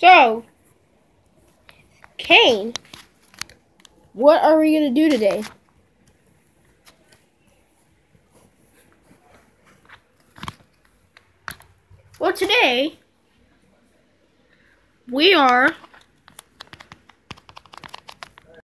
So, Kane, what are we going to do today? Well, today, we are